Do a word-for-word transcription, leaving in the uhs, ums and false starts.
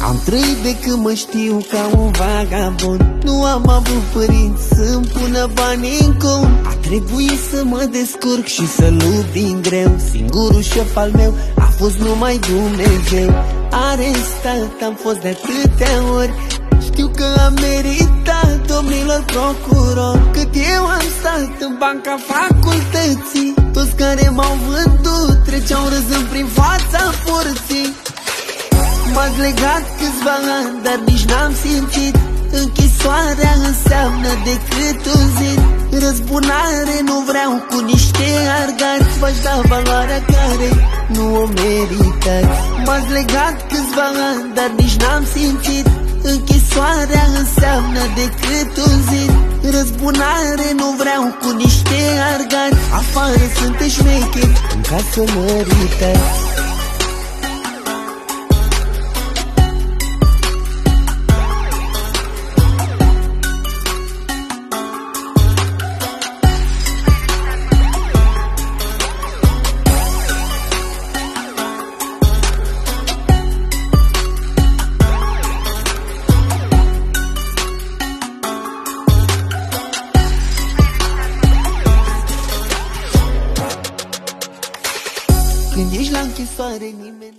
Am trăit de când mă știu ca un vagabond. Nu am avut părinți să-mi pună bani în cont. A trebuit să mă descurc și să lupt din greu. Singurul șef al meu a fost numai Dumnezeu. Arestat am fost de atâtea ori. Știu că am meritat, domnilor procurori, cât eu am stat în banca facultății. Toți care m-au vândut treceau râzând prin fața porții. M-ați legat câțiva ani, dar nici n-am simțit. Închisoarea înseamnă decât un zid. Răzbunare nu vreau cu niște argați. V-aș da valoarea care nu o meritați. M-ați legat câțiva ani, dar nici n-am simțit. Închisoarea înseamnă decât un zid. Răzbunare nu vreau cu niște argați. Afară sunt șmecheri, în casă măritați. Când ești la închisoare, nimeni